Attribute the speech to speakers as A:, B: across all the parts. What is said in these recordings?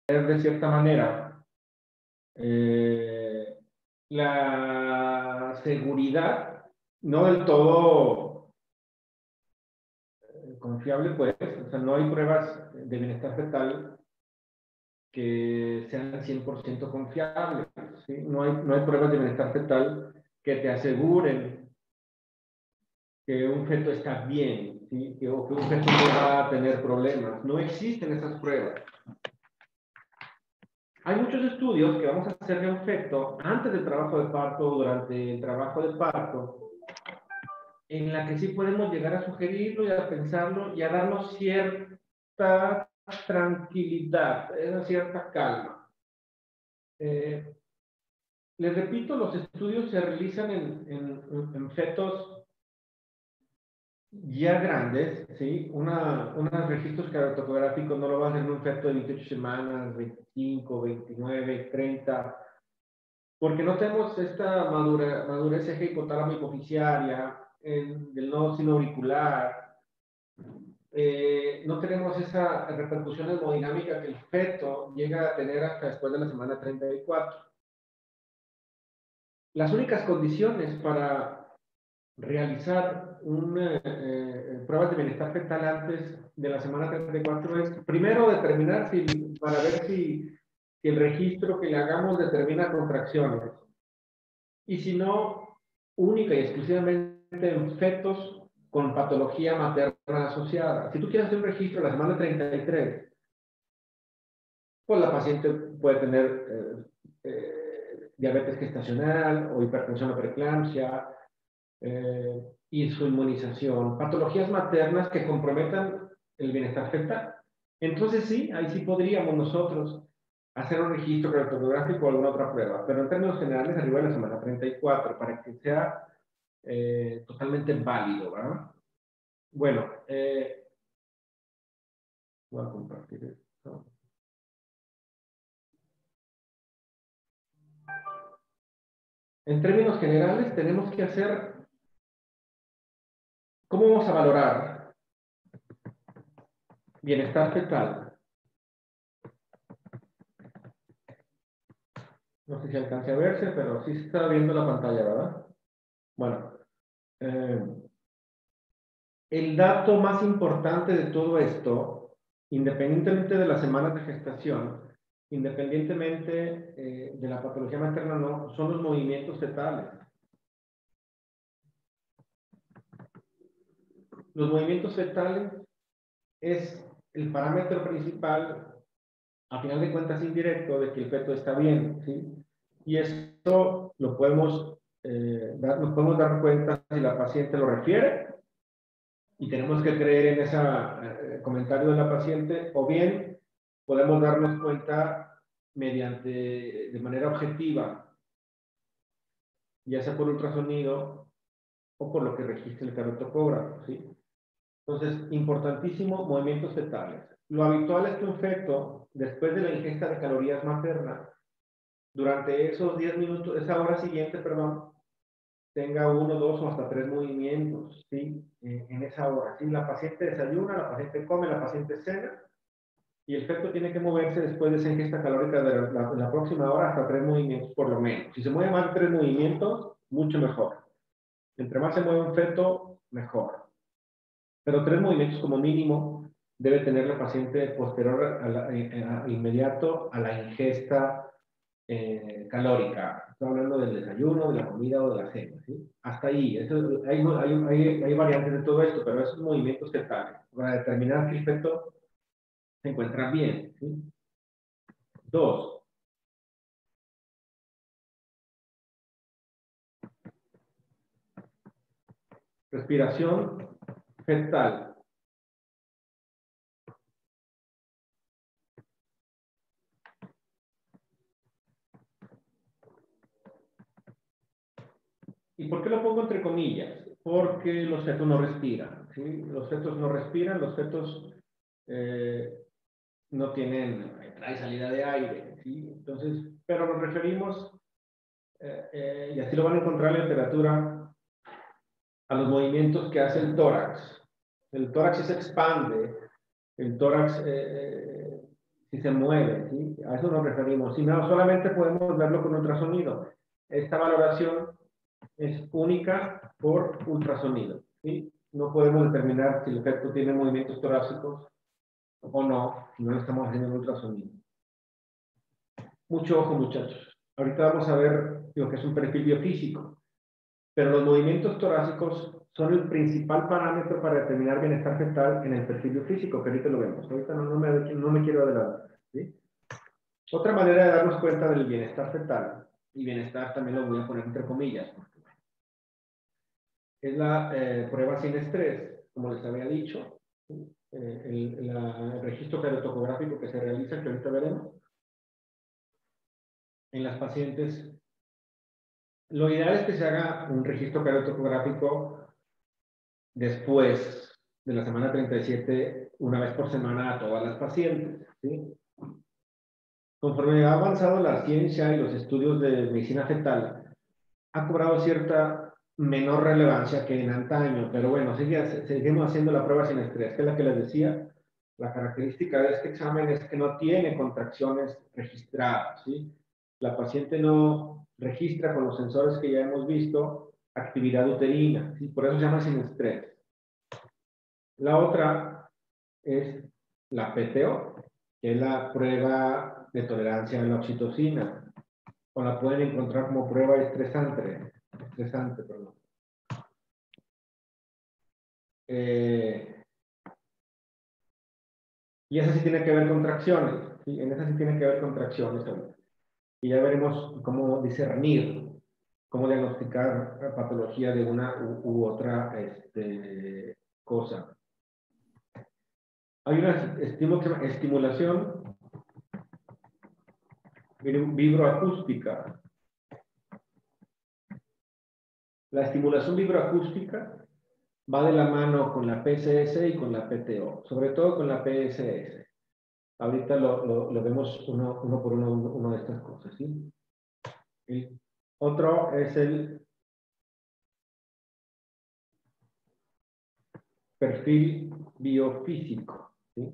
A: de cierta manera la seguridad, no del todo confiable, pues, o sea, no hay pruebas de bienestar fetal que sean 100% confiables, ¿sí? No hay pruebas de bienestar fetal que te aseguren que un feto está bien, ¿sí? O que un feto no va a tener problemas. No existen esas pruebas. Hay muchos estudios que vamos a hacer de un feto antes del trabajo de parto, durante el trabajo de parto, en la que sí podemos llegar a sugerirlo y a pensarlo y a darnos cierta tranquilidad, una cierta calma. Les repito, los estudios se realizan en fetos ya grandes, ¿sí? Unos registros cardiotocográficos no lo va a hacer en un feto de 28 semanas, 25, 29, 30, porque no tenemos esta madurez eje hipotálamo hipoficiaria del nodo sinoauricular, no tenemos esa repercusión hemodinámica que el feto llega a tener hasta después de la semana 34. Las únicas condiciones para realizar pruebas de bienestar fetal antes de la semana 34 es, primero, determinar para ver si el registro que le hagamos determina contracciones. Y si no, única y exclusivamente en fetos con patología materna asociada. Si tú quieres hacer un registro en la semana 33, pues la paciente puede tener diabetes gestacional o hipertensión o preeclampsia, y su inmunización, patologías maternas que comprometan el bienestar fetal. Entonces sí, ahí sí podríamos nosotros hacer un registro cardiográfico o alguna otra prueba, pero en términos generales arriba de la semana 34 para que sea totalmente válido, ¿verdad? Bueno, voy a compartir esto. En términos generales tenemos que hacer, ¿cómo vamos a valorar bienestar fetal? No sé si alcance a verse, pero sí se está viendo la pantalla, ¿verdad? Bueno, el dato más importante de todo esto, independientemente de las semanas de gestación, independientemente de la patología materna, no, son los movimientos fetales. Los movimientos fetales es el parámetro principal, a final de cuentas indirecto, de que el feto está bien, ¿sí? Y esto lo podemos, nos podemos dar cuenta si la paciente lo refiere y tenemos que creer en ese comentario de la paciente, o bien podemos darnos cuenta de manera objetiva, ya sea por ultrasonido o por lo que registra el cardiotocógrafo, ¿sí? Entonces, importantísimo, movimientos fetales. Lo habitual es que un feto, después de la ingesta de calorías materna, durante esos 10 minutos, esa hora siguiente, perdón, tenga 1, 2 o hasta 3 movimientos, ¿sí? En esa hora, ¿sí? La paciente desayuna, la paciente come, la paciente cena, y el feto tiene que moverse después de esa ingesta calórica de la próxima hora hasta 3 movimientos por lo menos. Si se mueve más de 3 movimientos, mucho mejor. Entre más se mueve un feto, mejor. Pero 3 movimientos como mínimo debe tener la paciente posterior inmediato a la ingesta calórica. Estoy hablando del desayuno, de la comida o de la cena, ¿sí? Hasta ahí. Hay variantes de todo esto, pero esos movimientos fetales, para determinar que el feto se encuentra bien, ¿sí? 2. Respiración fetal. ¿Y por qué lo pongo entre comillas? Porque los fetos no respiran, ¿sí? Los fetos no respiran, los fetos no tienen entrada y salida de aire, ¿sí? Entonces, pero nos referimos, y así lo van a encontrar en la literatura, a los movimientos que hace el tórax. El tórax se expande, el tórax si se mueve, ¿sí? A eso nos referimos. Si no, solamente podemos verlo con ultrasonido. Esta valoración es única por ultrasonido, ¿sí? No podemos determinar si el feto tiene movimientos torácicos o no, si no lo estamos haciendo en ultrasonido. Mucho ojo, muchachos. Ahorita vamos a ver lo que es un perfil biofísico, pero los movimientos torácicos son el principal parámetro para determinar bienestar fetal en el perfil biofísico, que ahorita lo vemos. Ahorita no me quiero adelantar, ¿sí? Otra manera de darnos cuenta del bienestar fetal, y bienestar también lo voy a poner entre comillas, porque es la prueba sin estrés, como les había dicho, el registro cardiotocográfico que se realiza, que ahorita veremos, en las pacientes. Lo ideal es que se haga un registro cardiotocográfico después de la semana 37, una vez por semana a todas las pacientes, ¿sí? Conforme ha avanzado la ciencia y los estudios de medicina fetal, ha cobrado cierta menor relevancia que en antaño, pero bueno, seguimos haciendo la prueba sin estrés, que es la que les decía. La característica de este examen es que no tiene contracciones registradas, ¿sí? La paciente no registra con los sensores que ya hemos visto actividad uterina, ¿sí? Por eso se llama sin estrés. La otra es la PTO, que es la prueba de tolerancia a la oxitocina, o la pueden encontrar como prueba estresante, perdón. Y esa sí tiene que ver contracciones, ¿sí? En esa sí tiene que ver contracciones. Y ya veremos cómo discernir, cómo diagnosticar la patología de una u otra cosa. Hay una estimulación vibroacústica. La estimulación vibroacústica va de la mano con la PSS y con la PTO, sobre todo con la PSS. Ahorita lo vemos uno por uno de estas cosas, ¿sí? El otro es el perfil biofísico, ¿sí?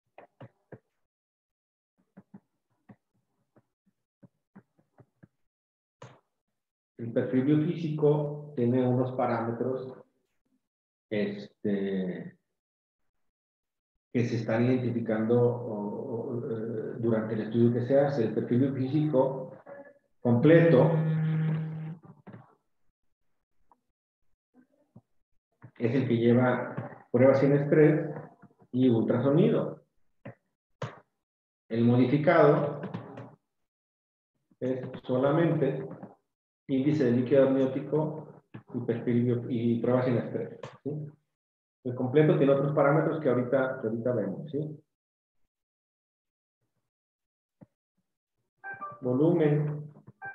A: El perfil biofísico tiene unos parámetros que se están identificando durante el estudio que se hace. El perfil biofísico completo es el que lleva pruebas sin estrés y ultrasonido. El modificado es solamente índice de líquido amniótico y perfil y pruebas sin estrés, ¿sí? El completo tiene otros parámetros que ahorita vemos, ¿sí? Volumen,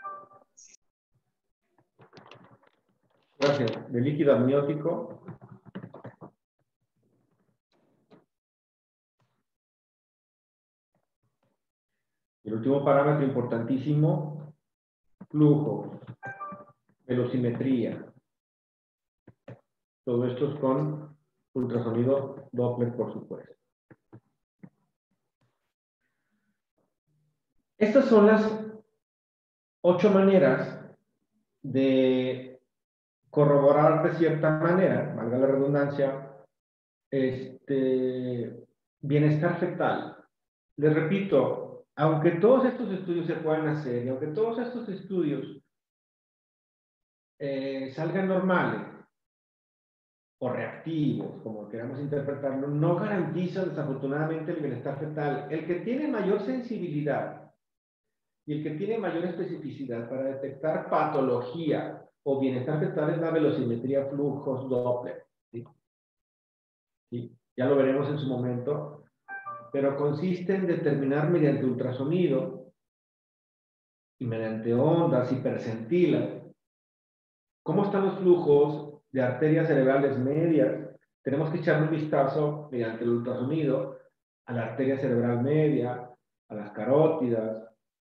A: gracias, de líquido amniótico. El último parámetro importantísimo, flujo, velocimetría. Todo esto es con ultrasonido Doppler, por supuesto. Estas son las 8 maneras de corroborar de cierta manera, valga la redundancia, bienestar fetal. Les repito, aunque todos estos estudios se puedan hacer y aunque todos estos estudios salgan normales o reactivos, como queramos interpretarlo, no garantizan desafortunadamente el bienestar fetal. El que tiene mayor sensibilidad y el que tiene mayor especificidad para detectar patología o bienestar fetal es la velocimetría flujos Doppler, ¿sí? ¿Sí? Ya lo veremos en su momento, pero consiste en determinar mediante ultrasonido y mediante ondas y percentilas cómo están los flujos de arterias cerebrales medias. Tenemos que echarle un vistazo mediante el ultrasonido a la arteria cerebral media, a las carótidas,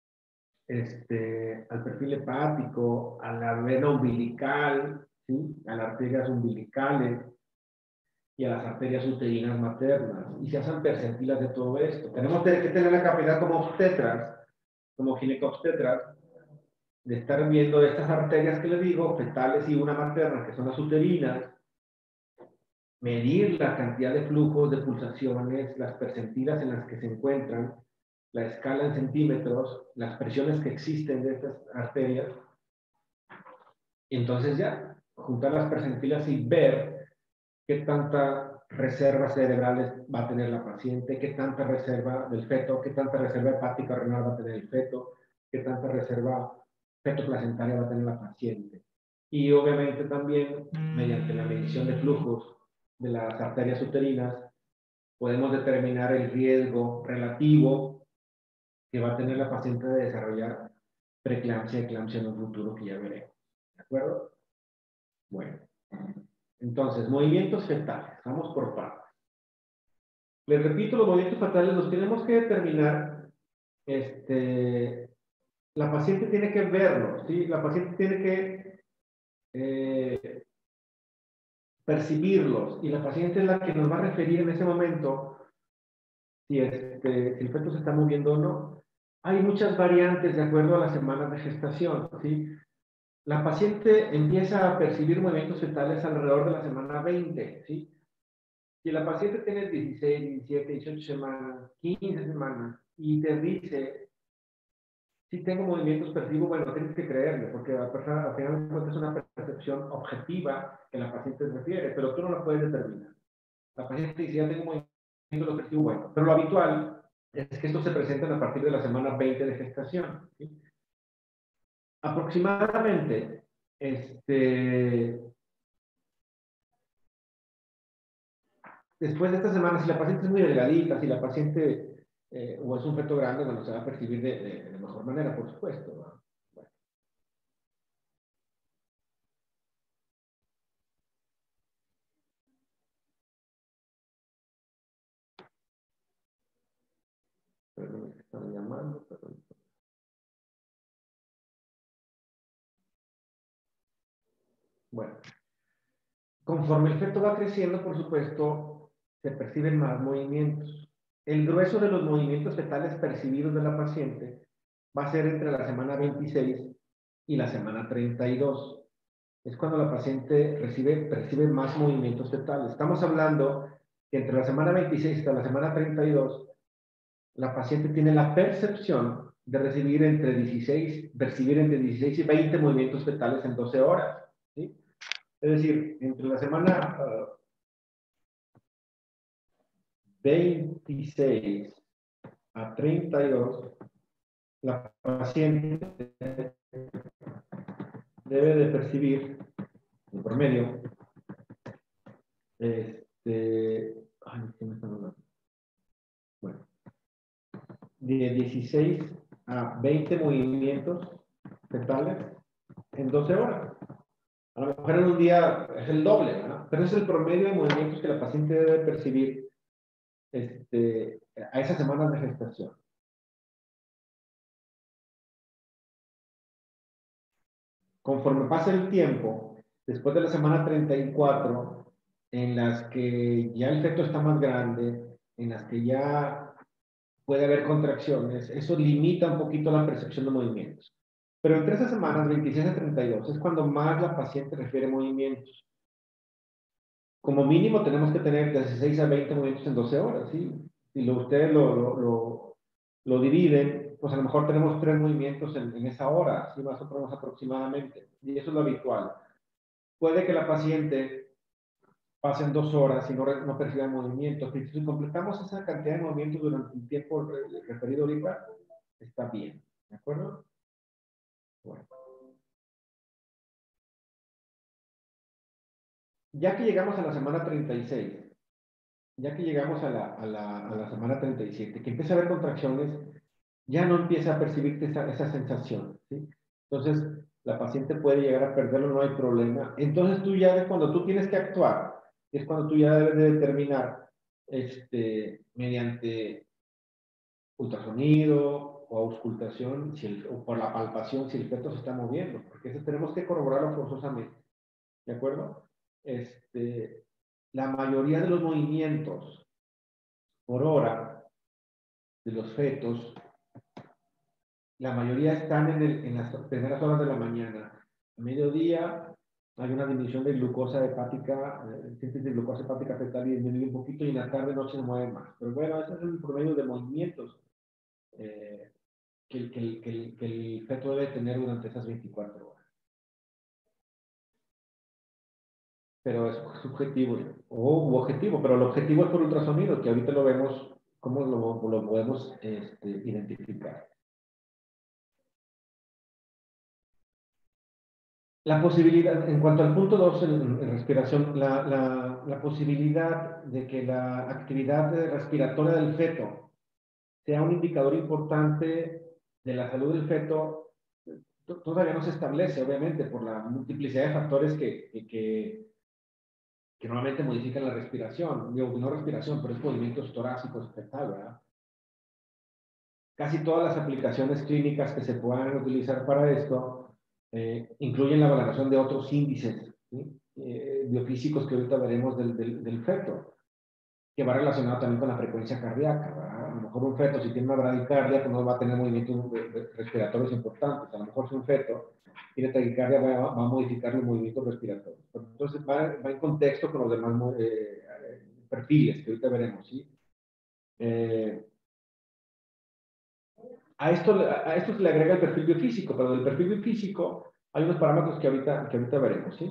A: al perfil hepático, a la vena umbilical, ¿sí? A las arterias umbilicales. y a las arterias uterinas maternas, y se hacen percentilas de todo esto. Tenemos que tener la capacidad como obstetras, como ginecobstetras, de estar viendo estas arterias que les digo, fetales y una materna, que son las uterinas, medir la cantidad de flujos, de pulsaciones, las percentilas en las que se encuentran, la escala en centímetros, las presiones que existen de estas arterias. Entonces ya, juntar las percentilas y ver qué tanta reserva cerebrales va a tener la paciente, qué tanta reserva del feto, qué tanta reserva hepática renal va a tener el feto, qué tanta reserva fetoplacentaria va a tener la paciente. Y obviamente también, mediante la medición de flujos de las arterias uterinas, podemos determinar el riesgo relativo que va a tener la paciente de desarrollar preeclampsia y eclampsia en un futuro que ya veremos. ¿De acuerdo? Bueno. Entonces, movimientos fetales. Vamos por partes. Les repito, los movimientos fetales los tenemos que determinar. La paciente tiene que verlos, ¿sí? La paciente tiene que percibirlos, y la paciente es la que nos va a referir en ese momento si el feto se está moviendo o no. Hay muchas variantes de acuerdo a las semanas de gestación, ¿sí? La paciente empieza a percibir movimientos fetales alrededor de la semana 20, ¿sí? Si la paciente tiene 16, 17, 18 semanas, 15 semanas, y te dice, si tengo movimientos, percibo, bueno, tienes que creerle, porque al final de cuentas es una percepción objetiva que la paciente refiere, pero tú no la puedes determinar. La paciente dice, ya tengo movimiento, lo percibo, bueno. Pero lo habitual es que esto se presenta a partir de la semana 20 de gestación, ¿sí? Aproximadamente, después de esta semana, si la paciente es muy delgadita, si la paciente o es un feto grande, bueno, se va a percibir de mejor manera, por supuesto, ¿no? Bueno. Perdón, me están llamando, perdón. Bueno, conforme el feto va creciendo, por supuesto, se perciben más movimientos. El grueso de los movimientos fetales percibidos de la paciente va a ser entre la semana 26 y la semana 32. Es cuando la paciente percibe más movimientos fetales. Estamos hablando que entre la semana 26 hasta la semana 32, la paciente tiene la percepción de percibir entre 16 y 20 movimientos fetales en 12 horas, ¿sí? Es decir, entre la semana 26 a 32, la paciente debe de percibir, en promedio, ay, ¿qué me están hablando? Bueno, de 16 a 20 movimientos fetales en 12 horas. A lo mejor en un día es el doble, ¿verdad? Pero es el promedio de movimientos que la paciente debe percibir a esas semanas de gestación. Conforme pasa el tiempo, después de la semana 34, en las que ya el feto está más grande, en las que ya puede haber contracciones, eso limita un poquito la percepción de movimientos. Pero entre esas semanas, 26 a 32, es cuando más la paciente refiere movimientos. Como mínimo tenemos que tener de 16 a 20 movimientos en 12 horas, ¿sí? Si ustedes lo dividen, pues a lo mejor tenemos 3 movimientos en esa hora, ¿sí? Más o menos aproximadamente. Y eso es lo habitual. Puede que la paciente pase en 2 horas y no perciba movimientos. Pero si completamos esa cantidad de movimientos durante el tiempo referido ahorita, está bien. ¿De acuerdo? Bueno. Ya que llegamos a la semana 36, ya que llegamos a la semana 37, que empieza a haber contracciones, ya no empieza a percibirte esa sensación, ¿sí? Entonces, la paciente puede llegar a perderlo, no hay problema. Entonces, cuando tú tienes que actuar, es cuando tú ya debes de determinar, mediante ultrasonido o auscultación, o por la palpación, si el feto se está moviendo, porque eso tenemos que corroborarlo forzosamente, ¿de acuerdo? la mayoría de los movimientos por hora de los fetos, la mayoría están en las primeras horas de la mañana. A mediodía hay una disminución de glucosa hepática, síntesis de glucosa hepática fetal y disminuye un poquito, y en la tarde noche se mueve más. Pero bueno, ese es el promedio de movimientos que el feto debe tener durante esas 24 horas. Pero es subjetivo o objetivo, pero el objetivo es por ultrasonido, que ahorita lo vemos, cómo lo podemos identificar. La posibilidad, en cuanto al punto 2 en respiración, la posibilidad de que la actividad respiratoria del feto sea un indicador importante de la salud del feto, todavía no se establece, obviamente, por la multiplicidad de factores que normalmente modifican la respiración. Digo, no respiración, pero es movimientos torácicos fetal, ¿verdad? Casi todas las aplicaciones clínicas que se puedan utilizar para esto incluyen la valoración de otros índices, ¿sí? Biofísicos que ahorita veremos del feto, que va relacionado también con la frecuencia cardíaca, ¿verdad? A lo mejor un feto, si tiene una bradicardia, pues no va a tener movimientos respiratorios importantes. A lo mejor si un feto tiene taquicardia, va a modificar los movimientos respiratorios. Entonces va en contexto con los demás perfiles que ahorita veremos, ¿sí? A esto se le agrega el perfil biofísico, pero del perfil biofísico hay unos parámetros que ahorita veremos, ¿sí?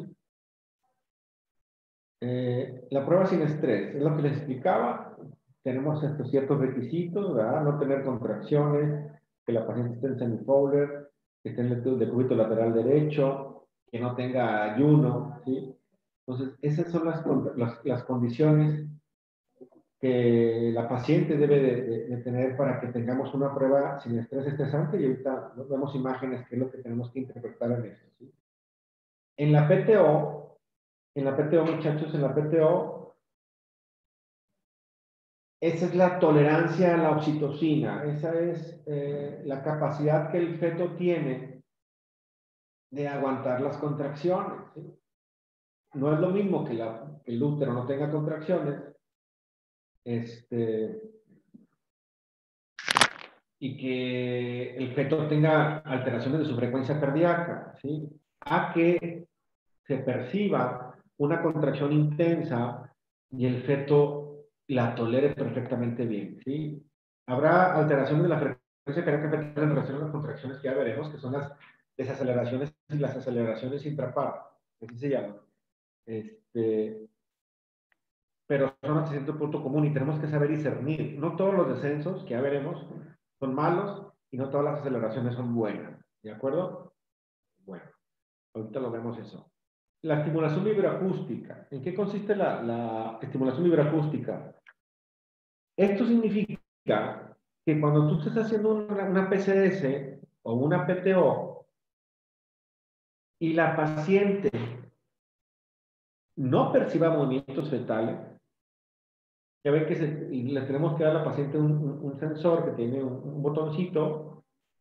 A: La prueba sin estrés, es lo que les explicaba. Tenemos estos ciertos requisitos, ¿verdad? No tener contracciones, que la paciente esté en semi-Fowler, que esté en el decúbito lateral derecho, que no tenga ayuno, ¿sí? Entonces, esas son las condiciones que la paciente debe de tener para que tengamos una prueba sin estrés estresante, y ahorita vemos imágenes que es lo que tenemos que interpretar en esto, ¿sí? En la PTO, muchachos, en la PTO, esa es la tolerancia a la oxitocina, esa es la capacidad que el feto tiene de aguantar las contracciones, ¿sí? No es lo mismo que el útero no tenga contracciones, y que el feto tenga alteraciones de su frecuencia cardíaca, ¿sí? A que se perciba una contracción intensa y el feto la tolere perfectamente bien, ¿sí? Habrá alteraciones de la frecuencia cardíaca fetal en relación a las contracciones que ya veremos, que son las desaceleraciones y las aceleraciones intrapar, así se llaman. Pero son hasta cierto punto común y tenemos que saber discernir. No todos los descensos que ya veremos son malos y no todas las aceleraciones son buenas. ¿De acuerdo? Bueno, ahorita lo vemos eso. La estimulación vibroacústica. ¿En qué consiste la estimulación vibroacústica? Esto significa que cuando tú estés haciendo una PCS o una PTO y la paciente no perciba movimientos fetales, ya ven que le tenemos que dar a la paciente un sensor que tiene un botoncito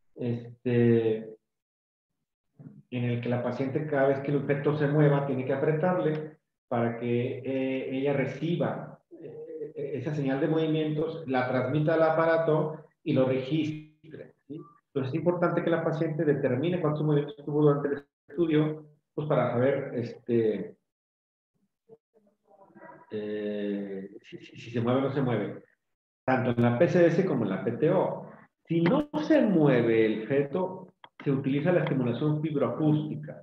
A: en el que la paciente, cada vez que el feto se mueva, tiene que apretarle para que ella reciba esa señal de movimientos, la transmita al aparato y lo registre, ¿sí? Entonces es importante que la paciente determine cuántos movimientos tuvo durante el estudio, pues para saber si se mueve o no se mueve, tanto en la PCS como en la PTO. Si no se mueve el feto, se utiliza la estimulación fibroacústica.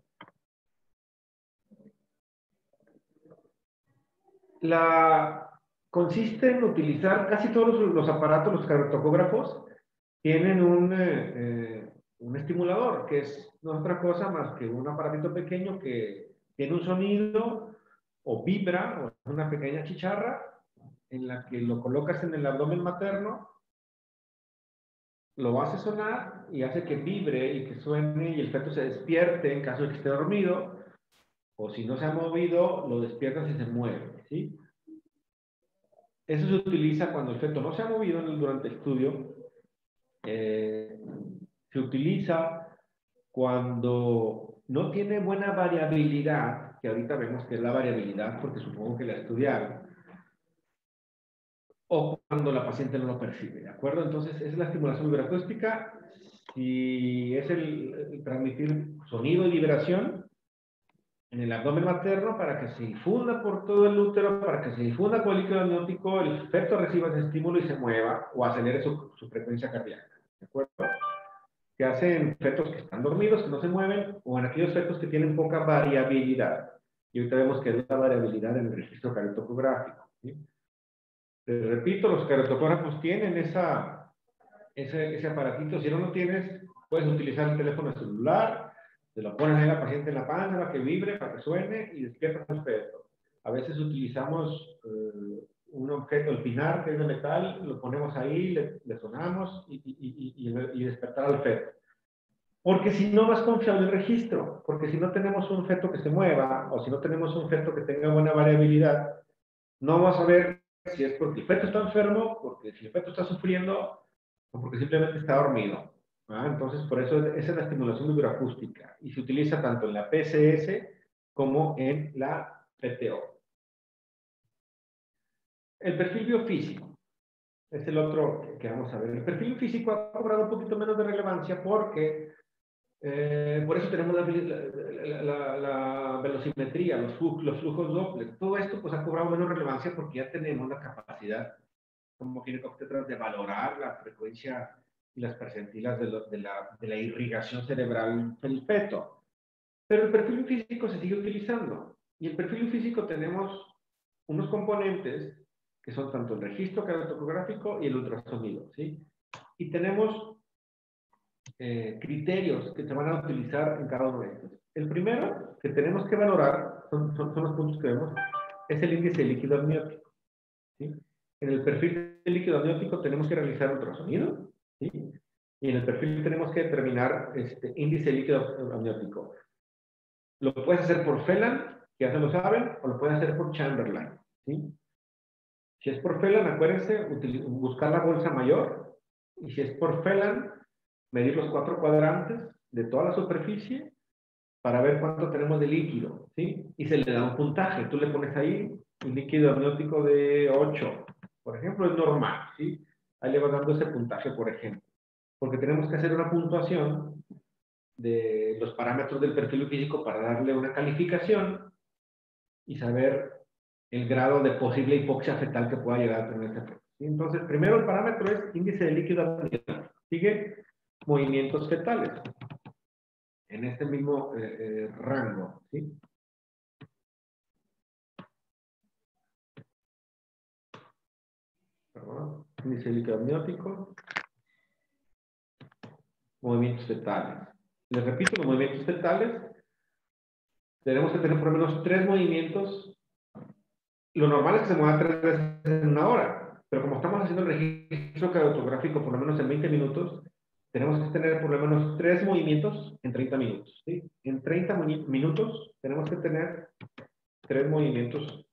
A: Consiste en utilizar casi todos los aparatos, los cardiotocógrafos, tienen un estimulador, que no es otra cosa más que un aparatito pequeño que tiene un sonido o vibra, o es una pequeña chicharra en la que lo colocas en el abdomen materno, lo hace sonar y hace que vibre y que suene y el feto se despierte en caso de que esté dormido, o si no se ha movido, lo despiertas y se mueve, ¿sí? Eso se utiliza cuando el feto no se ha movido durante el estudio. Se utiliza cuando no tiene buena variabilidad que ahorita vemos que es la variabilidad, porque supongo que la estudiaron, o cuando la paciente no lo percibe, ¿de acuerdo? Entonces, es la estimulación vibroacústica, y es el transmitir sonido y vibración en el abdomen materno para que se difunda por todo el útero, para que se difunda con el líquido amniótico, el feto reciba ese estímulo y se mueva o acelere su frecuencia cardíaca, ¿de acuerdo? Que hacen fetos que están dormidos, que no se mueven, o en aquellos fetos que tienen poca variabilidad. Y ahorita vemos que es la variabilidad en el registro cardiotocográfico, ¿sí? Les repito, los cardiotocógrafos tienen ese aparatito. Si no lo tienes, puedes utilizar el teléfono celular, te lo pones ahí a la paciente en la panza para que vibre, para que suene y despierta el feto. A veces utilizamos un objeto, el pinar, que es de metal, lo ponemos ahí, le sonamos y despertar al feto. Porque si no, no es confiable el registro, porque si no tenemos un feto que se mueva, o si no tenemos un feto que tenga buena variabilidad, no vamos a ver si es porque el feto está enfermo, porque si el feto está sufriendo, o porque simplemente está dormido. Entonces, por eso esa es la estimulación vibroacústica, y se utiliza tanto en la PCS como en la PTO. El perfil biofísico es el otro que vamos a ver. El perfil físico ha cobrado un poquito menos de relevancia porque por eso tenemos la velocimetría, los flujos Doppler. Todo esto pues ha cobrado menos relevancia porque ya tenemos la capacidad como ginecobstetras de valorar la frecuencia y las percentilas de la irrigación cerebral del feto. Pero el perfil físico se sigue utilizando. Y el perfil físico tenemos unos componentes que son tanto el registro cardiotocográfico y el ultrasonido, ¿sí? Y tenemos criterios que se van a utilizar en cada uno de estos. El primero que tenemos que valorar, son los puntos que vemos, es el índice de líquido amniótico, ¿sí? En el perfil de líquido amniótico tenemos que realizar ultrasonido, ¿sí? Y en el perfil tenemos que determinar índice de líquido amniótico. Lo puedes hacer por Phelan, que ya se lo saben, o lo puedes hacer por Chamberlain, ¿sí? Si es por Phelan, acuérdense, buscar la bolsa mayor, y si es por Phelan, medir los 4 cuadrantes de toda la superficie para ver cuánto tenemos de líquido, ¿sí? Y se le da un puntaje. Tú le pones ahí un líquido amniótico de 8, por ejemplo, es normal, ¿sí? Ahí le vas dando ese puntaje, por ejemplo. Porque tenemos que hacer una puntuación de los parámetros del perfil físico para darle una calificación y saber el grado de posible hipoxia fetal que pueda llegar a tener ese feto, ¿sí? Entonces, primero el parámetro es índice de líquido amniótico. Sigue movimientos fetales en este mismo rango, ¿sí? Perdón. Índice de líquido amniótico, movimientos fetales. Les repito, los movimientos fetales tenemos que tener por lo menos 3 movimientos. Lo normal es que se mueva 3 veces en una hora, pero como estamos haciendo el registro cardiotográfico por lo menos en 20 minutos, tenemos que tener por lo menos 3 movimientos en 30 minutos, ¿sí? En 30 minutos tenemos que tener 3 movimientos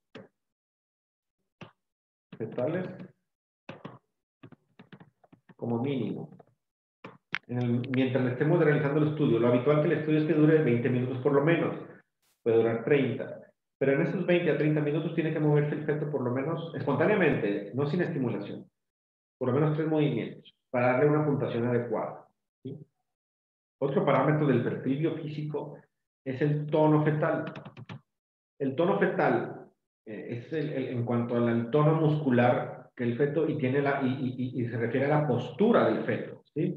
A: fetales como mínimo. Mientras estemos realizando el estudio, lo habitual que el estudio es que dure 20 minutos por lo menos, puede durar 30, pero en esos 20 a 30 minutos tiene que moverse el feto por lo menos espontáneamente, no sin estimulación, por lo menos 3 movimientos, para darle una puntuación adecuada, ¿sí? Otro parámetro del perfil biofísico es el tono fetal. El tono fetal es en cuanto al tono muscular que el feto y se refiere a la postura del feto, ¿sí?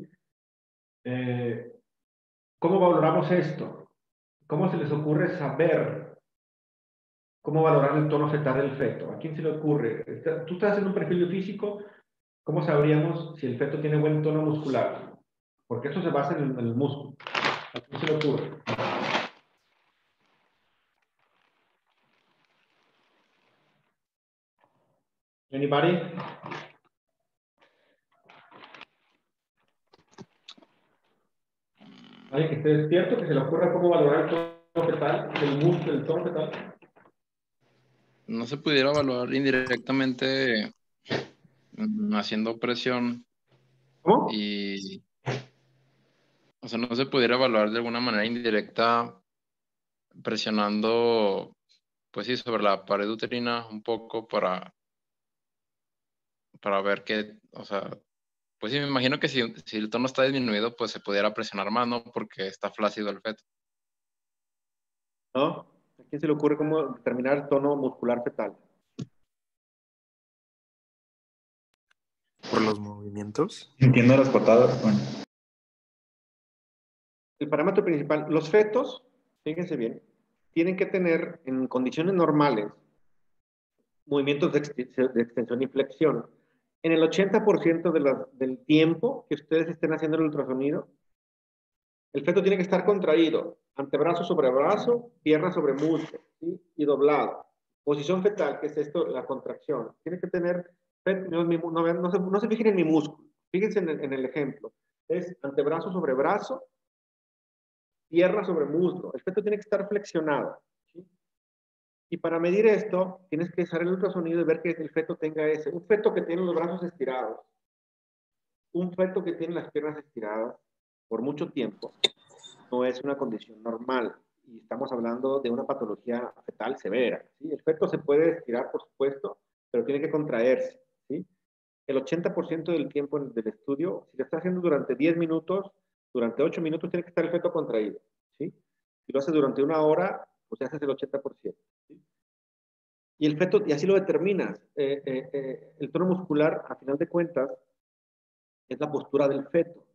A: ¿Cómo valoramos esto? ¿Cómo se les ocurre saber cómo valorar el tono fetal del feto? ¿A quién se le ocurre? Tú estás en un perfil físico, ¿cómo sabríamos si el feto tiene buen tono muscular? Porque eso se basa en el músculo. ¿A quién se le ocurre? Anybody? ¿Alguien que esté despierto, que se le ocurra cómo valorar el tono fetal, el músculo, el tono fetal?
B: No se pudiera evaluar indirectamente haciendo presión
A: ¿Cómo?
B: y, o sea, no se pudiera evaluar de alguna manera indirecta presionando, pues sí, sobre la pared uterina un poco para ver qué, o sea, pues sí, me imagino que si el tono está disminuido, pues se pudiera presionar más, ¿no? Porque está flácido el feto.
A: ¿No? ¿A quién se le ocurre cómo determinar el tono muscular fetal?
C: Por los movimientos.
D: Entiendo las patadas. Bueno.
A: El parámetro principal, los fetos, fíjense bien, tienen que tener en condiciones normales movimientos de extensión y flexión. En el 80% del tiempo que ustedes estén haciendo el ultrasonido, el feto tiene que estar contraído, antebrazo sobre brazo, pierna sobre muslo, ¿sí? Y doblado. Posición fetal, que es esto, la contracción. Tiene que tener, no se fijen en mi músculo, fíjense en el ejemplo. Es antebrazo sobre brazo, pierna sobre muslo. El feto tiene que estar flexionado, ¿sí? Y para medir esto, tienes que usar el ultrasonido y ver que el feto tenga ese. Un feto que tiene los brazos estirados, un feto que tiene las piernas estiradas por mucho tiempo, no es una condición normal. Y estamos hablando de una patología fetal severa, ¿sí? El feto se puede estirar, por supuesto, pero tiene que contraerse, ¿sí? El 80% del tiempo del estudio, si lo está haciendo durante 10 minutos, durante 8 minutos tiene que estar el feto contraído, ¿sí? Si lo haces durante una hora, pues haces el 80%. ¿Sí? Y el feto, y así lo determinas. El tono muscular, a final de cuentas, es la postura del feto.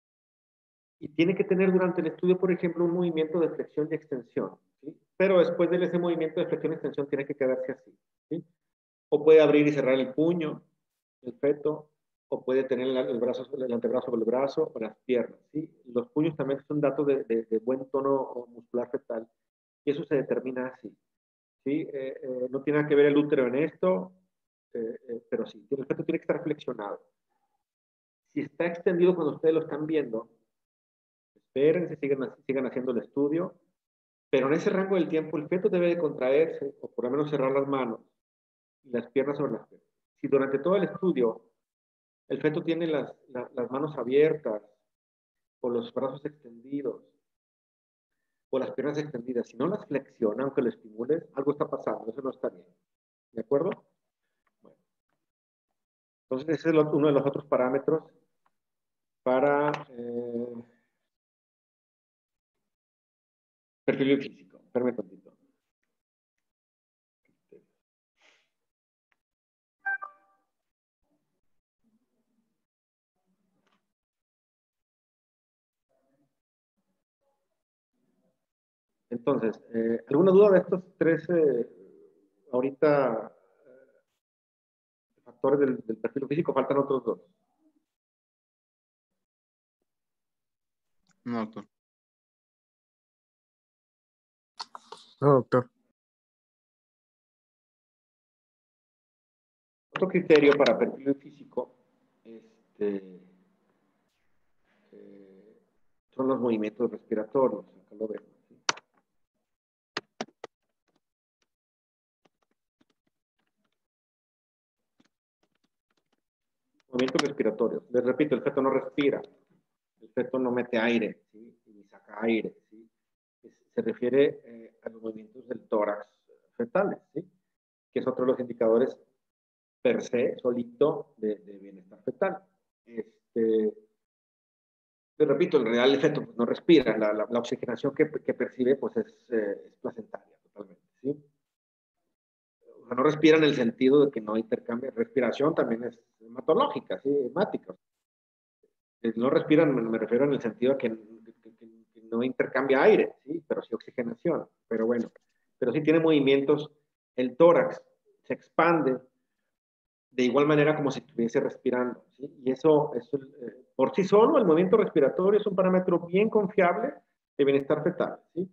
A: Y tiene que tener durante el estudio, por ejemplo, un movimiento de flexión y extensión, ¿sí? Pero después de ese movimiento de flexión y extensión tiene que quedarse así, ¿sí? O puede abrir y cerrar el puño, el feto, o puede tener el antebrazo sobre el brazo o las piernas, ¿sí? Los puños también son datos de buen tono muscular fetal, y eso se determina así, ¿sí? No tiene nada que ver el útero en esto, pero sí, el feto tiene que estar flexionado. Si está extendido cuando ustedes lo están viendo, espérense, sigan haciendo el estudio, pero en ese rango del tiempo el feto debe de contraerse, o por lo menos cerrar las manos y las piernas sobre las piernas. Si durante todo el estudio el feto tiene las manos abiertas, o los brazos extendidos, o las piernas extendidas, si no las flexiona, aunque lo estimules, algo está pasando, eso no está bien. ¿De acuerdo? Bueno. Entonces, ese es uno de los otros parámetros para perfil físico. Espérame tantito. Entonces, ¿alguna duda de estos tres ahorita factores del perfil físico? Faltan otros dos.
B: No, doctor.
C: No, doctor.
A: Otro criterio para perfil físico son los movimientos respiratorios. Acá lo vemos. ¿Sí? Movimientos respiratorios. Les repito, el feto no respira. El feto no mete aire, ¿sí? Ni saca aire, ¿sí? Se refiere a los movimientos del tórax fetales, ¿sí? Que es otro de los indicadores per se, solito, de bienestar fetal. Te repito, en realidad el feto pues, no respira, la oxigenación que percibe pues es placentaria totalmente, ¿sí? O sea, no respira en el sentido de que no intercambia, respiración también es hematológica, ¿sí? Hemática. No respiran, me refiero en el sentido de que no intercambia aire, ¿sí? Pero sí oxigenación, pero bueno, pero sí tiene movimientos, el tórax se expande de igual manera como si estuviese respirando, ¿sí? Y eso por sí solo, el movimiento respiratorio es un parámetro bien confiable de bienestar fetal, ¿sí?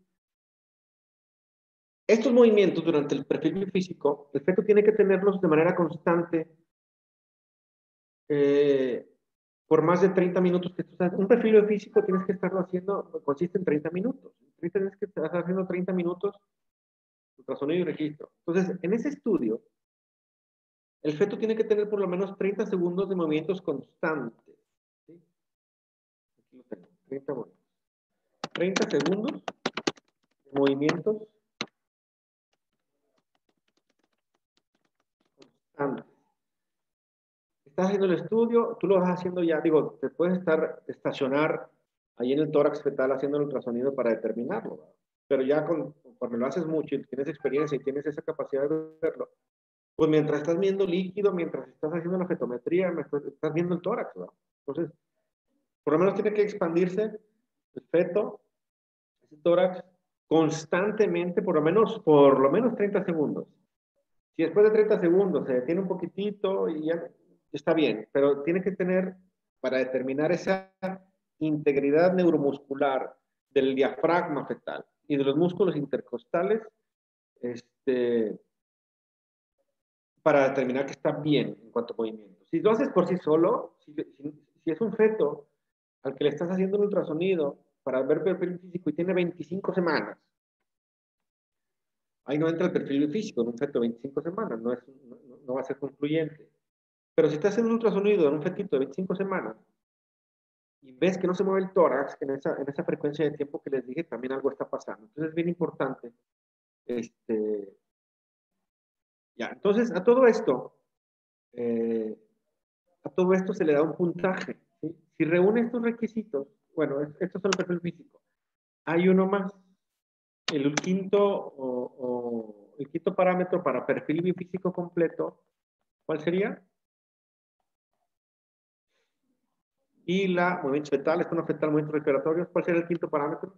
A: Estos movimientos durante el perfil biofísico, el feto tiene que tenerlos de manera constante por más de 30 minutos. Un perfil biofísico tienes que estarlo haciendo, consiste en 30 minutos. Tienes que estar haciendo 30 minutos ultrasonido y registro. Entonces, en ese estudio, el feto tiene que tener por lo menos 30 segundos de movimientos constantes. ¿Sí? Aquí lo tengo, 30 segundos de movimientos constantes. Estás haciendo el estudio, tú lo vas haciendo ya, digo, te puedes estacionar ahí en el tórax fetal haciendo el ultrasonido para determinarlo, ¿verdad? Pero ya cuando lo haces mucho y tienes experiencia y tienes esa capacidad de verlo, pues mientras estás viendo líquido, mientras estás haciendo la fetometría, estás viendo el tórax, ¿verdad? Entonces, por lo menos tiene que expandirse el feto, ese tórax, constantemente, por lo menos 30 segundos. Si después de 30 segundos se detiene un poquitito y ya está bien, pero tiene que tener, para determinar esa integridad neuromuscular del diafragma fetal y de los músculos intercostales, para determinar que está bien en cuanto a movimiento. Si lo haces por sí solo, si es un feto al que le estás haciendo un ultrasonido para ver perfil físico y tiene 25 semanas, ahí no entra el perfil físico en un feto de 25 semanas, no va a ser concluyente. Pero si estás haciendo un ultrasonido en un fetito de 25 semanas y ves que no se mueve el tórax en esa frecuencia de tiempo que les dije, también algo está pasando. Entonces es bien importante. Ya, entonces a todo esto se le da un puntaje, ¿sí? Si reúne estos requisitos, bueno, estos son el perfil físico. Hay uno más. El quinto parámetro para perfil biofísico completo, ¿cuál sería? Y la movimientos fetales, tono fetal, movimientos respiratorios. ¿Cuál sería el quinto parámetro?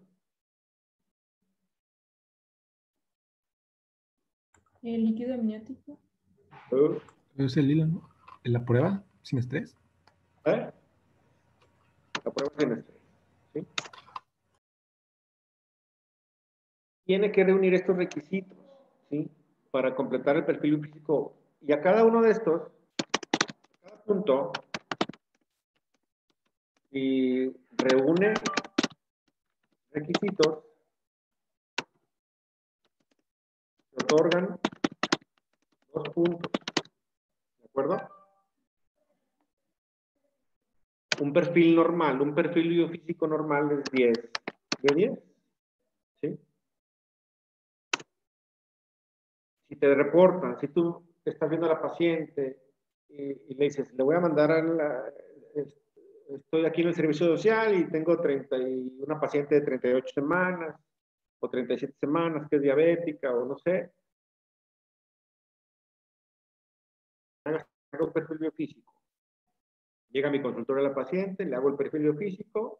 D: El líquido amniótico.
C: Es el hilo, ¿no? En la prueba, sin estrés.
A: La prueba sin estrés, ¿sí? Tiene que reunir estos requisitos, ¿sí? Para completar el perfil físico. Y a cada uno de estos, cada punto, y reúne requisitos, se otorgan 2 puntos. ¿De acuerdo? Un perfil normal, un perfil biofísico normal es 10 de 10. ¿Sí? Si te reportan, si tú estás viendo a la paciente y le dices, le voy a mandar estoy aquí en el servicio social y tengo una paciente de 38 semanas o 37 semanas que es diabética o no sé, hago un perfil biofísico. Llega mi consultor a la paciente, le hago el perfil biofísico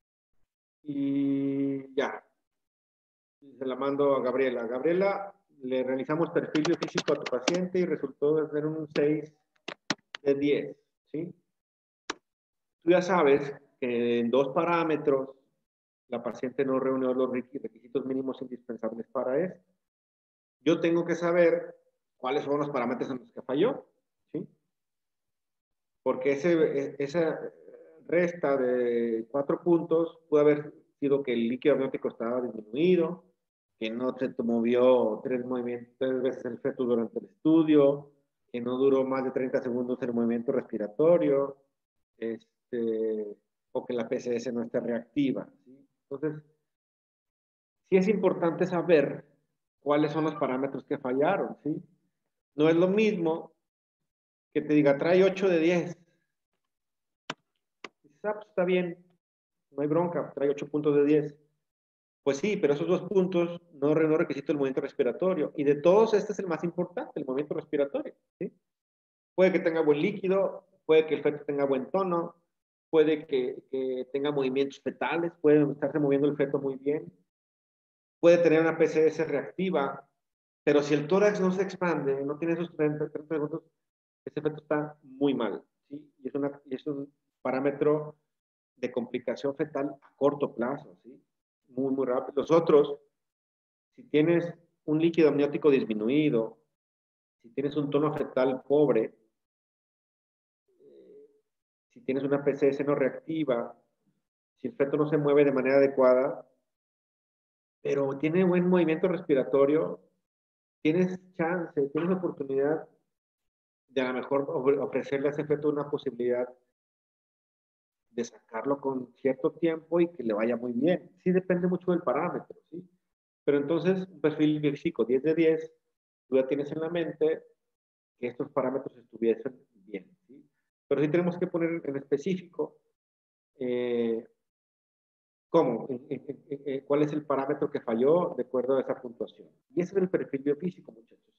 A: y ya. Se la mando a Gabriela. Gabriela, le realizamos perfil biofísico a tu paciente y resultó ser un 6 de 10. ¿Sí? Tú ya sabes que en 2 parámetros la paciente no reunió los requisitos mínimos indispensables para esto. Yo tengo que saber cuáles son los parámetros en los que falló. ¿Sí? Porque esa resta de 4 puntos puede haber sido que el líquido amniótico estaba disminuido, que no se movió 3 veces el feto durante el estudio, que no duró más de 30 segundos el movimiento respiratorio, o que la PCS no esté reactiva, ¿sí? Entonces, sí es importante saber cuáles son los parámetros que fallaron, ¿sí? No es lo mismo que te diga, trae 8 de 10. Pues está bien, no hay bronca, trae 8 puntos de 10. Pues sí, pero esos 2 puntos no requisito el movimiento respiratorio. Y de todos, este es el más importante, el movimiento respiratorio, ¿sí? Puede que tenga buen líquido, puede que el feto tenga buen tono, puede que tenga movimientos fetales, puede estarse moviendo el feto muy bien, puede tener una PCS reactiva, pero si el tórax no se expande, no tiene esos 30 segundos, ese feto está muy mal, ¿sí? Y es un parámetro de complicación fetal a corto plazo, ¿sí? Muy, muy rápido. Los otros, si tienes un líquido amniótico disminuido, si tienes un tono fetal pobre, si tienes una PCS no reactiva, si el feto no se mueve de manera adecuada, pero tiene buen movimiento respiratorio, tienes chance, tienes oportunidad de a lo mejor ofrecerle a ese feto una posibilidad de sacarlo con cierto tiempo y que le vaya muy bien. Sí depende mucho del parámetro, ¿sí? Pero entonces, un perfil biofísico 10 de 10, tú ya tienes en la mente que estos parámetros estuviesen bien, ¿sí? Pero sí tenemos que poner en específico cómo, cuál es el parámetro que falló de acuerdo a esa puntuación. Y ese es el perfil biofísico, muchachos.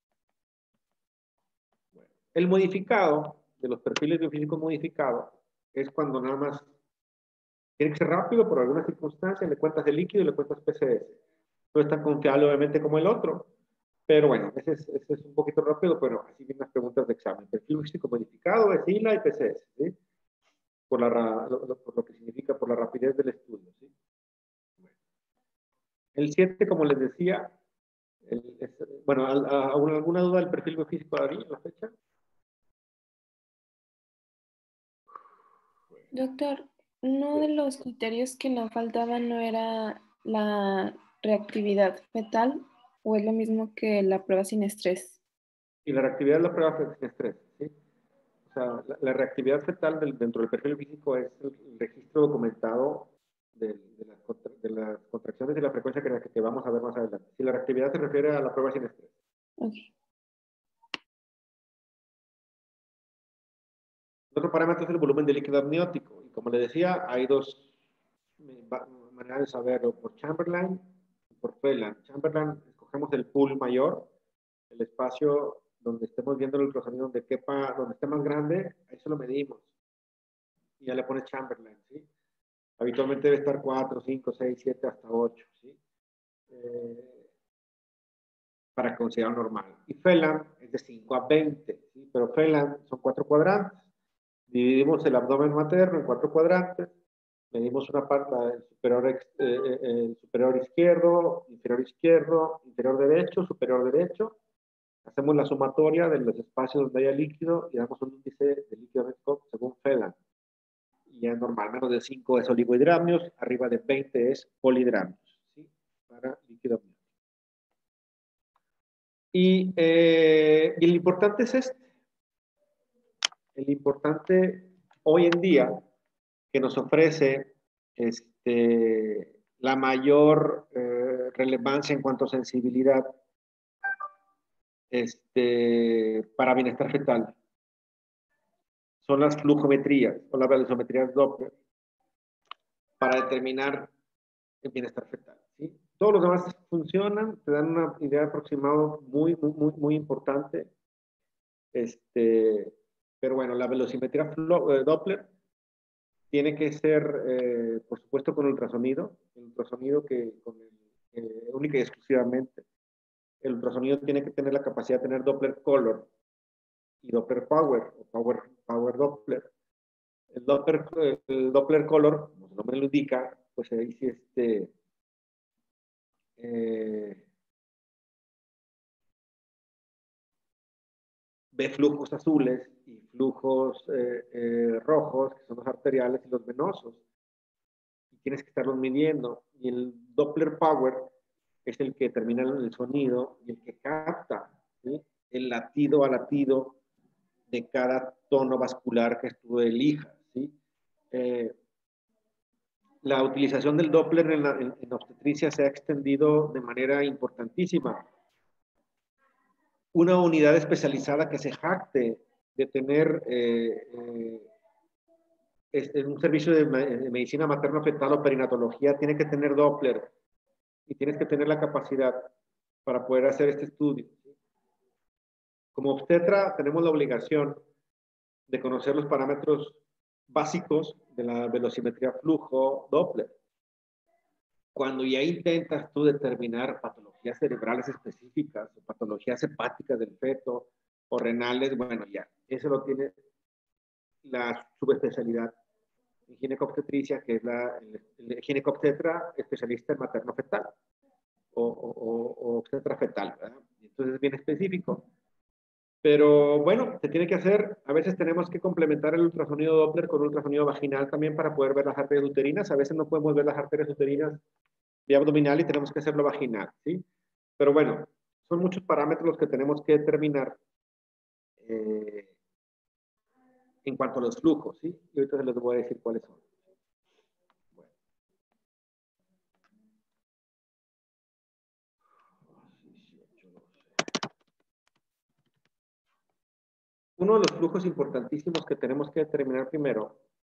A: Bueno, el modificado, de los perfiles biofísicos modificados, es cuando nada más tiene que ser rápido por alguna circunstancia, le cuentas el líquido y le cuentas PCS. No es tan confiable, obviamente, como el otro, pero bueno, ese es un poquito rápido, pero así vienen las preguntas de examen. Perfil físico modificado es ILA y PCS, ¿sí? Por lo que significa, por la rapidez del estudio, ¿sí? Bueno. El 7, como les decía, bueno, ¿alguna duda del perfil biofísico de en la fecha?
D: Doctor, uno de los criterios que nos faltaban no era la reactividad fetal o es lo mismo que la prueba sin estrés.
A: Y la reactividad es la prueba sin estrés, ¿sí? O sea, la reactividad fetal dentro del perfil físico es el registro documentado de las contracciones y la frecuencia que vamos a ver más adelante. Si la reactividad se refiere a la prueba sin estrés.
D: Okay.
A: Otro parámetro es el volumen de líquido amniótico. Y como le decía, hay dos maneras de saberlo, por Chamberlain y por Phelan. Chamberlain, escogemos el pool mayor, el espacio donde estemos viendo el ultrasonido, donde quepa, donde esté más grande, ahí se lo medimos. Y ya le pones Chamberlain, ¿sí? Habitualmente debe estar 4, 5, 6, 7, hasta 8, ¿sí? Para considerar normal. Y Phelan es de 5 a 20, ¿sí? Pero Phelan son 4 cuadrantes. Dividimos el abdomen materno en 4 cuadrantes. Medimos una parte, el superior izquierdo, inferior derecho, superior derecho. Hacemos la sumatoria de los espacios donde haya líquido y damos un índice de líquido amniótico según Phelan. Y ya normal, menos de 5 es oligohidramios, arriba de 20 es polihidramios, ¿sí? Para líquido amniótico. Y el importante es este. El importante hoy en día que nos ofrece la mayor relevancia en cuanto a sensibilidad para bienestar fetal son las flujometrías o las valosometrías Doppler para determinar el bienestar fetal, ¿sí? Todos los demás funcionan, te dan una idea aproximada muy importante. Pero bueno, la velocimetría Doppler tiene que ser, por supuesto, con ultrasonido. El ultrasonido única y exclusivamente. El ultrasonido tiene que tener la capacidad de tener Doppler Color y Doppler Power, o Power Doppler. El Doppler Color, como su nombre lo indica, pues ahí sí ve flujos azules y flujos rojos, que son los arteriales y los venosos. Y tienes que estarlos midiendo. Y el Doppler Power es el que determina el sonido y el que capta, ¿sí? El latido a latido de cada tono vascular que tú elijas, ¿sí? La utilización del Doppler en obstetricia se ha extendido de manera importantísima. Una unidad especializada que se jacte de tener un servicio de medicina materno-fetal o perinatología tiene que tener Doppler y tienes que tener la capacidad para poder hacer este estudio. Como obstetra tenemos la obligación de conocer los parámetros básicos de la velocimetría flujo Doppler. Cuando ya intentas tú determinar patologías cerebrales específicas o patologías hepáticas del feto o renales, bueno, ya, eso lo tiene la subespecialidad en ginecobstetricia, que es el ginecobstetra especialista en materno-fetal o obstetra fetal, ¿verdad? Entonces es bien específico. Pero bueno, se tiene que hacer, a veces tenemos que complementar el ultrasonido Doppler con ultrasonido vaginal también para poder ver las arterias uterinas. A veces no podemos ver las arterias uterinas vía abdominal y tenemos que hacerlo vaginal, ¿sí? Pero bueno, son muchos parámetros los que tenemos que determinar en cuanto a los flujos, ¿sí? Y ahorita se les voy a decir cuáles son. uno de los flujos importantísimos que tenemos que determinar primero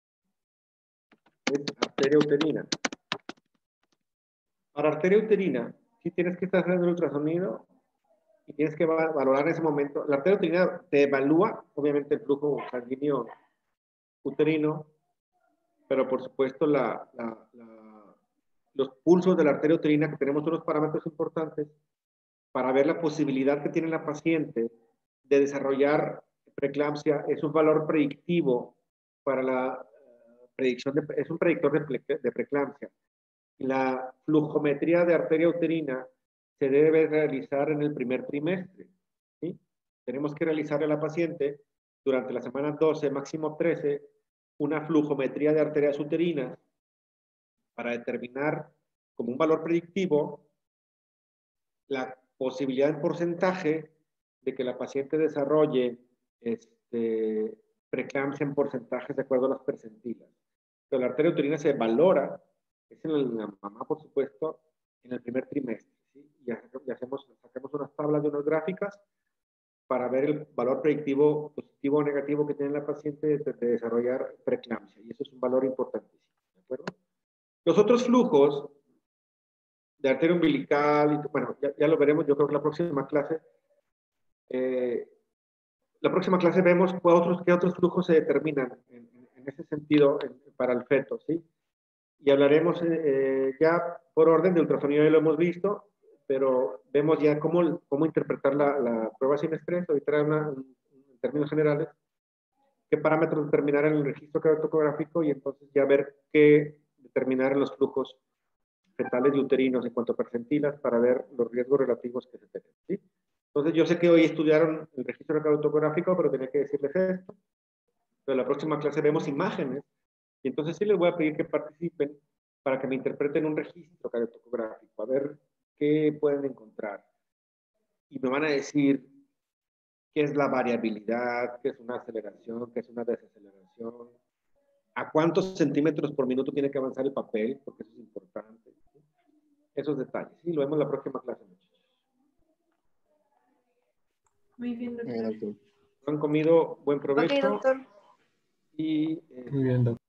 A: es arteria uterina. Para arteria uterina, sí tienes que estar haciendo el ultrasonido y tienes que valorar en ese momento. La arteria uterina te evalúa, obviamente, el flujo sanguíneo uterino, pero por supuesto los pulsos de la arteria uterina, que tenemos unos parámetros importantes para ver la posibilidad que tiene la paciente de desarrollar preeclampsia. Es un valor predictivo para la predicción, es un predictor de preeclampsia. La flujometría de arteria uterina se debe realizar en el primer trimestre, ¿sí? Tenemos que realizarle a la paciente durante la semana 12, máximo 13, una flujometría de arterias uterinas para determinar como un valor predictivo la posibilidad en porcentaje de que la paciente desarrolle preeclampsia en porcentajes de acuerdo a las percentilas. Pero la arteria uterina se valora, es en la mamá, por supuesto, en el primer trimestre, ¿sí? Y sacamos unas tablas y unas gráficas para ver el valor predictivo positivo o negativo que tiene la paciente de desarrollar preeclampsia. Y eso es un valor importantísimo, ¿de acuerdo? Los otros flujos de arteria umbilical, bueno, ya lo veremos, yo creo que la próxima clase vemos qué otros flujos se determinan en ese sentido para el feto, ¿sí? Y hablaremos ya por orden de ultrasonido, ya lo hemos visto, pero vemos ya cómo interpretar la prueba sin estrés, ahorita en términos generales, qué parámetros determinar en el registro cardiotocográfico y entonces ya ver qué determinar en los flujos fetales y uterinos en cuanto a percentilas para ver los riesgos relativos que se tienen, ¿sí? Entonces yo sé que hoy estudiaron el registro cardiotocográfico, pero tenía que decirles esto. Pero la próxima clase vemos imágenes y entonces sí les voy a pedir que participen para que me interpreten un registro cardiotocográfico, a ver qué pueden encontrar. Y me van a decir qué es la variabilidad, qué es una aceleración, qué es una desaceleración, a cuántos centímetros por minuto tiene que avanzar el papel, porque eso es importante, ¿sí? Esos detalles. Sí, lo vemos en la próxima clase, muchachos.
E: Muy bien, doctor.
A: Han comido, buen
E: Ok,
A: provecho.
E: doctor.
A: Y
C: Muy bien, doctor.